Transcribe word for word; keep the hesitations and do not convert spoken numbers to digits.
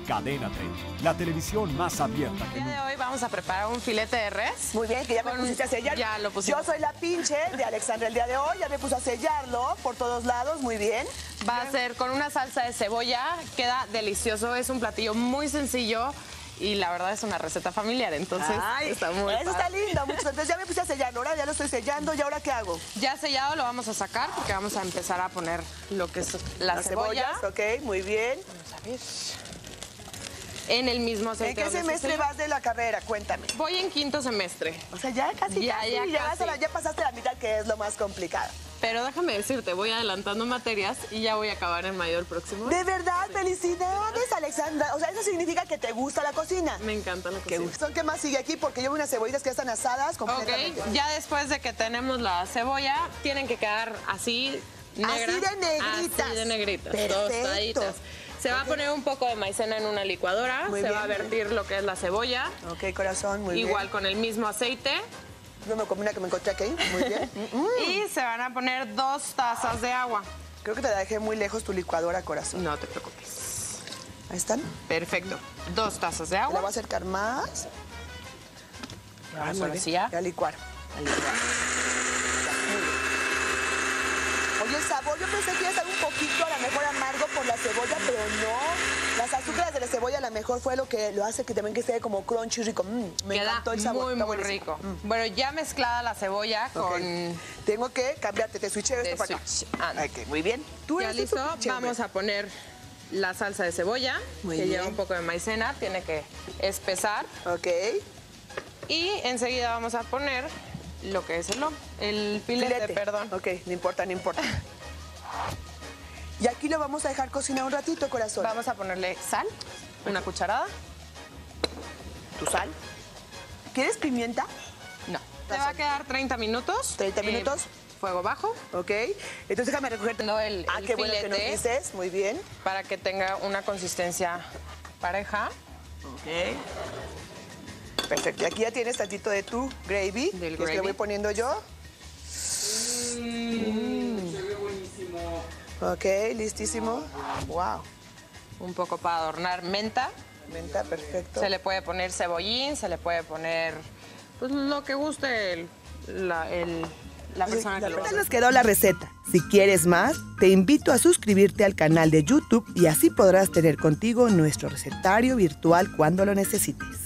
Cadena treinta, la televisión más abierta que El día de hoy vamos a preparar un filete de res. Muy bien, que ya me Con- pusiste a sellar. Ya lo pusimos. Yo soy la pinche de Alexandra el día de hoy. Ya me puso a sellarlo por todos lados. Muy bien. Va a ser con una salsa de cebolla. Queda delicioso. Es un platillo muy sencillo. Y la verdad es una receta familiar, entonces Ay, está muy eso está padre. lindo. Muchos. Entonces ya me puse a sellarlo. Ahora ya lo estoy sellando. ¿Y ahora qué hago? Ya sellado lo vamos a sacar porque vamos a empezar a poner lo que es la Las cebolla. cebollas, ok, muy bien. Vamos a ver. En el mismo aceite. ¿En qué donde se semestre selló. vas de la carrera? Cuéntame. Voy en quinto semestre. O sea, ya casi, Ya, casi, ya llegaste casi. a la- ya pasaste la mitad, que es lo más complicado. Pero déjame decirte, voy adelantando materias y ya voy a acabar en mayo el próximo año. De verdad, felicidades, Alexandra. O sea, eso significa que te gusta la cocina. Me encanta la Qué cocina. gusto. ¿Qué más sigue aquí? Porque yo veo unas cebollitas que ya están asadas completamente. Ok, ya después de que tenemos la cebolla, tienen que quedar así negras. Así de negritas. Así de negritas, Perfecto. tostaditas. Se va a poner un poco de maicena en una licuadora, Muy se bien. va a vertir lo que es la cebolla, Ok, corazón, muy igual bien. con el mismo aceite. No me comí una que me encontré aquí. Muy bien. Mm, Y se van a poner dos tazas de agua. Creo que te la dejé muy lejos tu licuadora, corazón. No te preocupes. Ahí están. Perfecto. Dos tazas de Te la agua. voy a acercar más. Vamos muy ahora bien. sí ya. Y a licuar. Oye, el sabor, yo pensé que iba a estar un poquito a lo mejor amargo por la cebolla, pero no. Las azúcares de la cebolla a lo mejor fue lo que lo hace que también que esté como crunchy rico. Mm, me Queda encantó el sabor. muy, está muy buenísimo. rico. Bueno, ya mezclada la cebolla Ok. con... Tengo que cambiarte, te switcheo Te esto para acá. switch. Anda. Ok, muy bien. Tú Ya eres listo, un pinche vamos hombre. a poner la salsa de cebolla, Muy que bien. lleva un poco de maicena, tiene que espesar. Ok. Y enseguida vamos a poner lo que es el, lomo, el filete, perdón. Ok, no importa, no importa. Y aquí lo vamos a dejar cocinar un ratito, corazón. Vamos a ponerle sal, una cucharada. ¿Tu sal? ¿Quieres pimienta? No. Te va a quedar treinta minutos. ¿treinta eh, minutos? fuego bajo. Ok. Entonces déjame recogerte. No, el- ah, el qué bueno que nos filete. dices. Muy bien. Para que tenga una consistencia pareja. Ok. Perfecto. Y aquí ya tienes tantito de tu gravy. Del que es que gravy. le voy poniendo yo. Ok, listísimo. Wow. Un poco para adornar menta. Menta, perfecto. Se le puede poner cebollín, se le puede poner pues lo que guste el- la, el- la persona que lo va a Ya hacer. nos quedó la receta. Si quieres más, te invito a suscribirte al canal de YouTube y así podrás tener contigo nuestro recetario virtual cuando lo necesites.